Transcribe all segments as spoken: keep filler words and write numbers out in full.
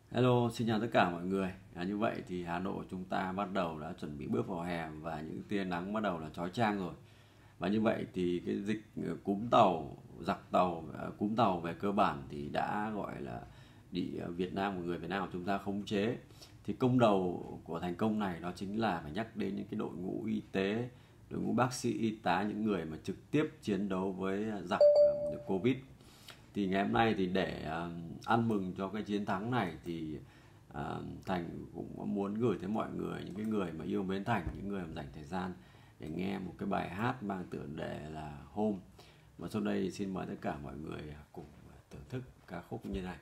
Hello, xin chào tất cả mọi người. À, như vậy thì Hà Nội của chúng ta bắt đầu đã chuẩn bị bước vào hè và những tia nắng bắt đầu là chói chang rồi. Và như vậy thì cái dịch ờ, cúm tàu, giặc tàu, ờ, cúm tàu về cơ bản thì đã gọi là bị ờ, Việt Nam của người Việt Nam của chúng ta khống chế. Thì công đầu của thành công này đó chính là phải nhắc đến những cái đội ngũ y tế, đội ngũ bác sĩ, y tá, những người mà trực tiếp chiến đấu với giặc ờ, Covid. Thì ngày hôm nay thì để uh, ăn mừng cho cái chiến thắng này thì uh, Thành cũng muốn gửi tới mọi người, những cái người mà yêu mến Thành, những người mà dành thời gian để nghe một cái bài hát mang tựa đề là Home. Và sau đây xin mời tất cả mọi người cùng thưởng thức ca khúc như này.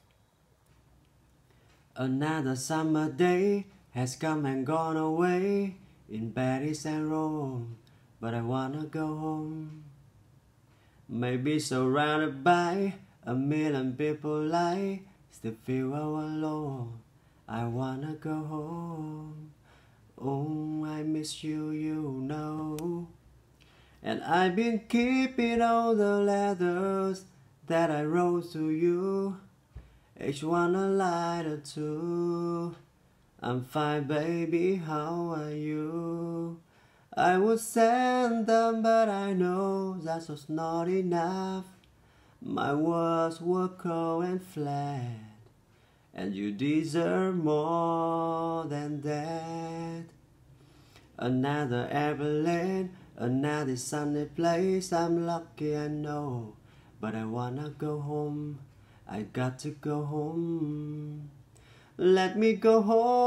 Another summer day has come and gone away in Paris and Rome, but I wanna go home. Maybe surrounded by a million people, I still feel all alone. I wanna go home. Oh, I miss you, you know. And I've been keeping all the letters that I wrote to you, each one a lie or two. I'm fine, baby, how are you? I would send them, but I know that was not enough. My words were cold and flat, and you deserve more than that. Another airplane, another sunny place. I'm lucky, I know, but I wanna go home. I got to go home. Let me go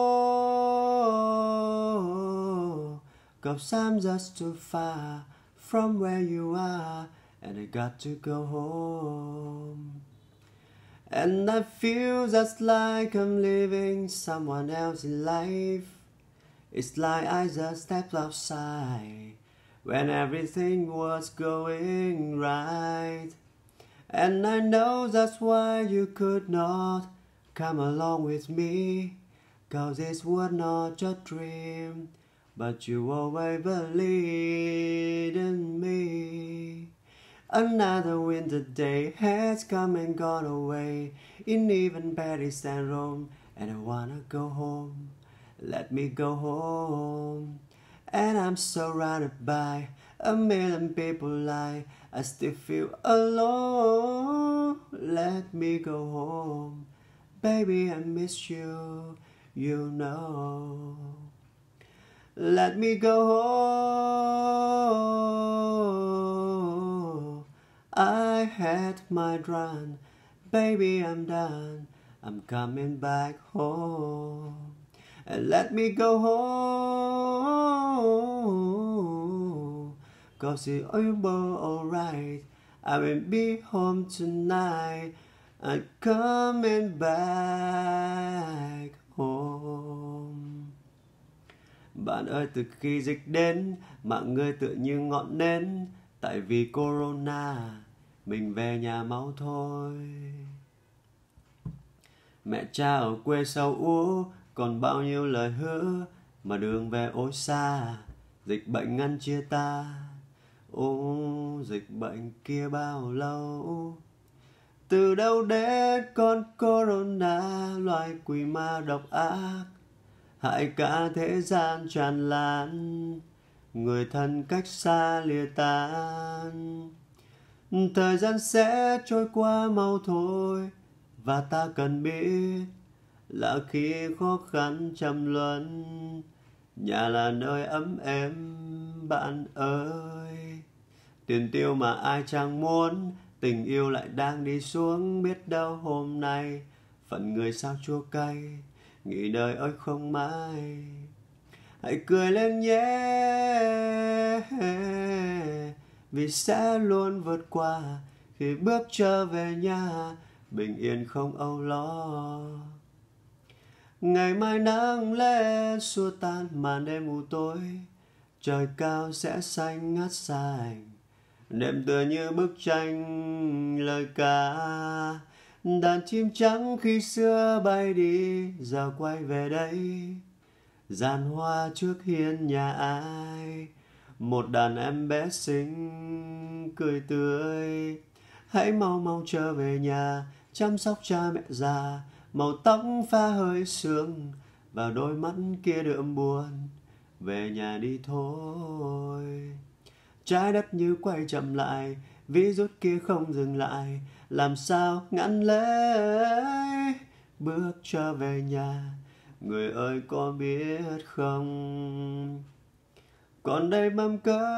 home, 'cause I'm just too far from where you are, and I got to go home. And I feel just like I'm living someone else's life. It's like I just stepped outside when everything was going right. And I know that's why you could not come along with me, 'cause this was not your dream, but you always believed in me. Another winter day has come and gone away in even Paris and Rome, and I wanna go home. Let me go home. And I'm surrounded by a million people, I, I still feel alone. Let me go home. Baby, I miss you, you know. Let me go home. I had my run, baby, I'm done. I'm coming back home. And let me go home, 'cause it's all alright. I will be home tonight. I'm coming back home. Bạn ơi, từ khi dịch đến, mạng người tựa như ngọn nến. Tại vì corona, mình về nhà mau thôi. Mẹ cha ở quê sâu úa, còn bao nhiêu lời hứa, mà đường về ôi xa, dịch bệnh ngăn chia ta. Ô, dịch bệnh kia bao lâu? Từ đâu đến con corona, loài quỷ ma độc ác, hại cả thế gian tràn lan, người thân cách xa lìa tan. Thời gian sẽ trôi qua mau thôi, và ta cần biết là khi khó khăn trầm luân, nhà là nơi ấm êm bạn ơi. Tiền tiêu mà ai chẳng muốn, tình yêu lại đang đi xuống. Biết đâu hôm nay phận người sao chua cay, nghĩ đời ơi không mãi. Hãy cười lên nhé, vì sẽ luôn vượt qua khi bước trở về nhà, bình yên không âu lo. Ngày mai nắng lên xua tan màn đêm u tối, trời cao sẽ xanh ngắt xanh, đêm tựa như bức tranh lời ca. Đàn chim trắng khi xưa bay đi, giờ quay về đây. Giàn hoa trước hiên nhà ai, một đàn em bé xinh cười tươi. Hãy mau mau trở về nhà, chăm sóc cha mẹ già, màu tóc pha hơi sương, và đôi mắt kia đượm buồn. Về nhà đi thôi. Trái đất như quay chậm lại, virus kia không dừng lại, làm sao ngăn lấy bước trở về nhà. Người ơi có biết không, còn đây mâm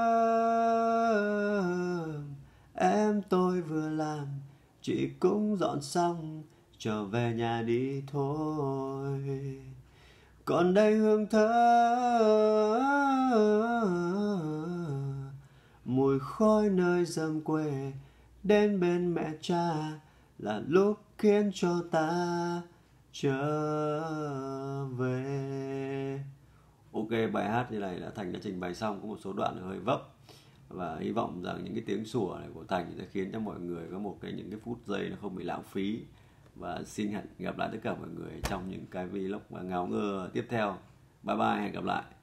cơm em tôi vừa làm, chị cũng dọn xong, trở về nhà đi thôi. Còn đây hương thơm mùi khói nơi rơm quê, đến bên mẹ cha là lúc khiến cho ta trở về. Ok, bài hát như này là Thành đã trình bày xong, có một số đoạn hơi vấp, và hy vọng rằng những cái tiếng sủa này của Thành sẽ khiến cho mọi người có một cái những cái phút giây nó không bị lãng phí. Và xin hẹn gặp lại tất cả mọi người trong những cái vlog ngáo ngơ tiếp theo. Bye bye, hẹn gặp lại.